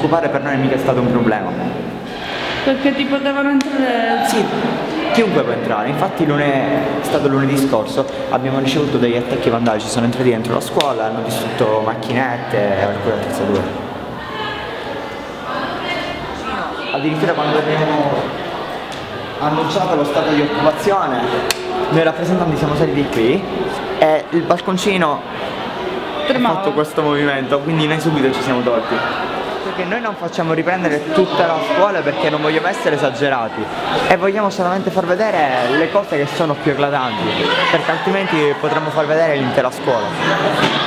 disoccupare per noi mica è stato un problema. Perché ti potevano entrare? Sì, chiunque può entrare, infatti è stato lunedì scorso, abbiamo ricevuto degli attacchi vandalici, sono entrati dentro la scuola, hanno distrutto macchinette e alcune attrezzature. Addirittura quando abbiamo annunciato lo stato di occupazione, noi rappresentanti siamo saliti qui e il balconcino ha fatto questo movimento, quindi noi subito ci siamo tolti. Perché noi non facciamo riprendere tutta la scuola perché non vogliamo essere esagerati e vogliamo solamente far vedere le cose che sono più eclatanti, perché altrimenti potremmo far vedere l'intera scuola.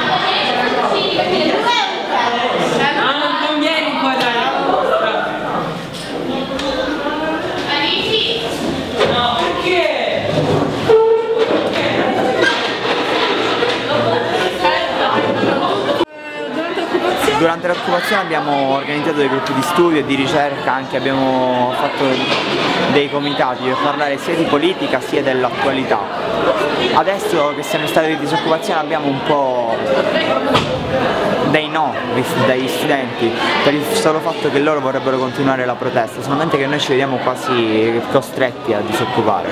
Durante l'occupazione abbiamo organizzato dei gruppi di studio e di ricerca, anche abbiamo fatto dei comitati per parlare sia di politica sia dell'attualità. Adesso che siamo in stato di disoccupazione abbiamo un po' dei no dagli studenti per il solo fatto che loro vorrebbero continuare la protesta, solamente che noi ci vediamo quasi costretti a disoccupare.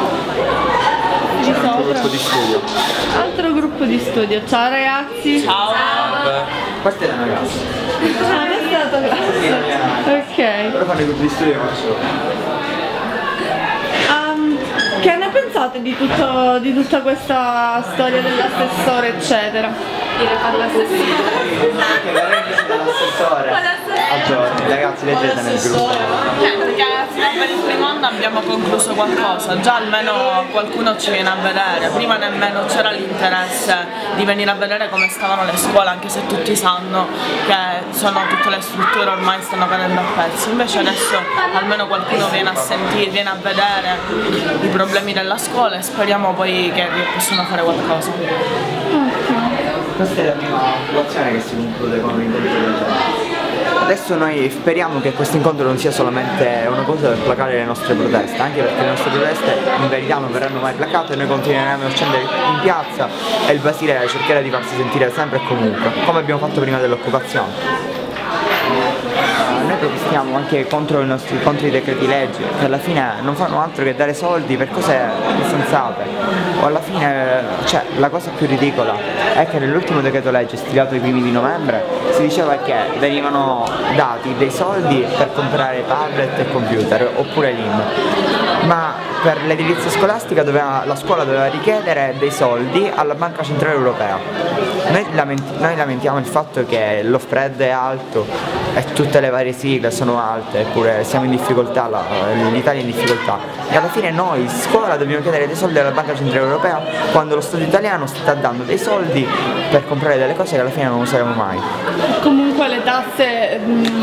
Altro gruppo di studio. Altro gruppo di studio. Ciao ragazzi. Ciao. Questa è la mia classe. Ah, questa è la tua classe. Ok. Ora fanno i gruppi di studio che faccio. Che ne pensate di tutta questa storia dell'assessore eccetera? Io ne parlo Che veramente dall'assessore a giorni, ragazzi leggete nel gruppo. Perché fino a per il primo anno abbiamo concluso qualcosa, già almeno qualcuno ci viene a vedere, prima nemmeno c'era l'interesse di venire a vedere come stavano le scuole, anche se tutti sanno che tutte le strutture ormai stanno cadendo a pezzi, invece adesso almeno qualcuno viene a sentire, viene a vedere i problemi della scuola e speriamo poi che possano fare qualcosa. Questa è la prima occupazione che si conclude con un incontro del genere. Adesso noi speriamo che questo incontro non sia solamente una cosa per placare le nostre proteste, anche perché le nostre proteste in verità non verranno mai placate e noi continueremo a scendere in piazza e il Basile cercherà di farsi sentire sempre e comunque, come abbiamo fatto prima dell'occupazione. Noi protestiamo anche contro i decreti legge, che alla fine non fanno altro che dare soldi per cose insensate. O alla fine, cioè, la cosa più ridicola è che nell'ultimo decreto legge stilato ai primi di novembre si diceva che venivano dati dei soldi per comprare tablet e computer oppure l'IM, ma per l'edilizia scolastica la scuola doveva richiedere dei soldi alla Banca Centrale Europea. Noi lamentiamo il fatto che lo spread è alto e tutte le varie sigle sono alte, eppure siamo in difficoltà, l'Italia è in difficoltà e alla fine noi scuola dobbiamo chiedere dei soldi alla Banca Centrale Europea quando lo Stato italiano sta dando dei soldi per comprare delle cose che alla fine non useremo mai. Comunque le tasse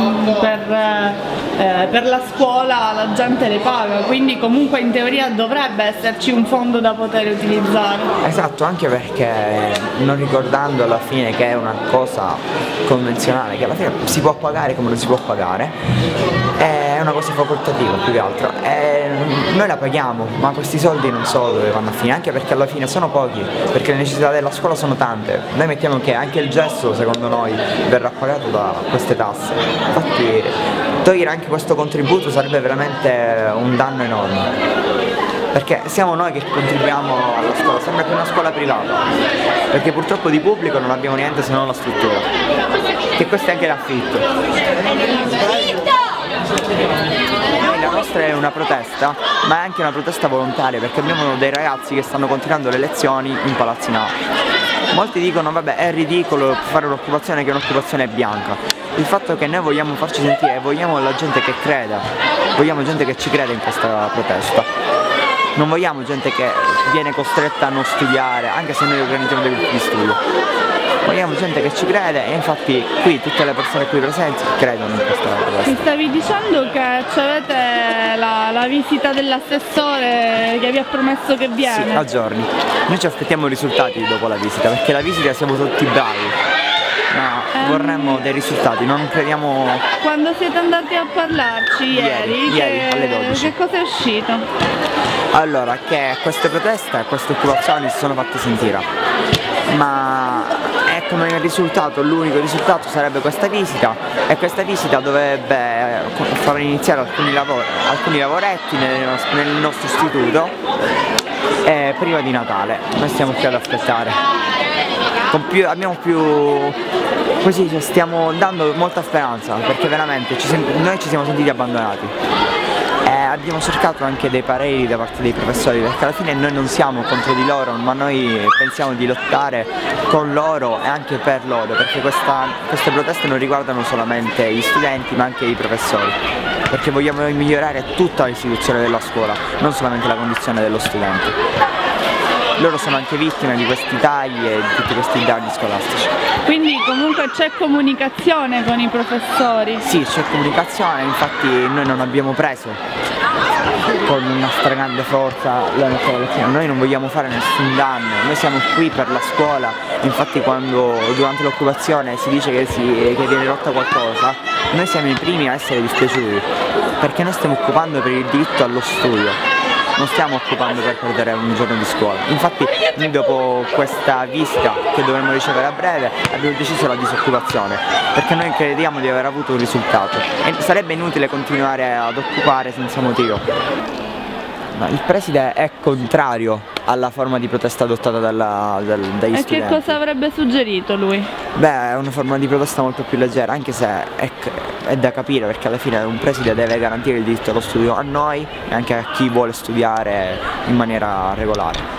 per la scuola la gente le paga, quindi comunque in teoria dovrebbe esserci un fondo da poter utilizzare. Esatto, anche perché non ricordando alla fine che è una cosa convenzionale, che alla fine si può pagare come non si può pagare, è una cosa facoltativa più che altro e noi la paghiamo, ma questi soldi non so dove vanno a finire, anche perché alla fine sono pochi, perché le necessità della scuola sono tante. Noi mettiamo che anche il gesso secondo noi verrà pagato da queste tasse, infatti togliere anche questo contributo sarebbe veramente un danno enorme, perché siamo noi che contribuiamo alla scuola, sembra più una scuola privata, perché purtroppo di pubblico non abbiamo niente se non la struttura, che questo è anche l'affitto. La nostra è una protesta, ma è anche una protesta volontaria, perché abbiamo dei ragazzi che stanno continuando le lezioni in palazzinato. Molti dicono vabbè è ridicolo fare un'occupazione che è un'occupazione bianca. Il fatto è che noi vogliamo farci sentire, vogliamo la gente che creda, vogliamo gente che ci crede in questa protesta. Non vogliamo gente che viene costretta a non studiare, anche se noi organizziamo dei gruppi di studio. Vogliamo gente che ci crede e infatti qui tutte le persone qui presenti credono in questa protesta. Mi stavi dicendo che avete la visita dell'assessore che vi ha promesso che viene? Sì, a giorni. Noi ci aspettiamo i risultati dopo la visita, perché la visita siamo tutti bravi. No, vorremmo dei risultati, non crediamo... Quando siete andati a parlarci ieri alle 12. Che cosa è uscito? Allora, che queste proteste, queste occupazioni si sono fatte sentire, ma è come risultato, l'unico risultato sarebbe questa visita, e questa visita dovrebbe far iniziare alcuni lavoretti nel nostro istituto prima di Natale. Noi stiamo qui ad aspettare. Così stiamo dando molta speranza, perché veramente noi ci siamo sentiti abbandonati. Abbiamo cercato anche dei pareri da parte dei professori, perché alla fine noi non siamo contro di loro, ma noi pensiamo di lottare con loro e anche per loro, perché queste proteste non riguardano solamente gli studenti ma anche i professori, perché vogliamo migliorare tutta l'istituzione della scuola, non solamente la condizione dello studente. Loro sono anche vittime di questi tagli e di tutti questi tagli scolastici. Quindi comunque c'è comunicazione con i professori? Sì, c'è comunicazione, infatti noi non abbiamo preso con una stragrande forza la nostra lezione. Noi non vogliamo fare nessun danno, noi siamo qui per la scuola, infatti quando durante l'occupazione si dice che viene rotta qualcosa, noi siamo i primi a essere dispiaciuti, perché noi stiamo occupando per il diritto allo studio. Non stiamo occupando per perdere un giorno di scuola. Infatti noi dopo questa visita che dovremmo ricevere a breve abbiamo deciso la disoccupazione, perché noi crediamo di aver avuto un risultato e sarebbe inutile continuare ad occupare senza motivo. Il preside è contrario alla forma di protesta adottata dagli studenti. E che cosa avrebbe suggerito lui? Beh, è una forma di protesta molto più leggera, anche se è da capire, perché alla fine un preside deve garantire il diritto allo studio a noi e anche a chi vuole studiare in maniera regolare.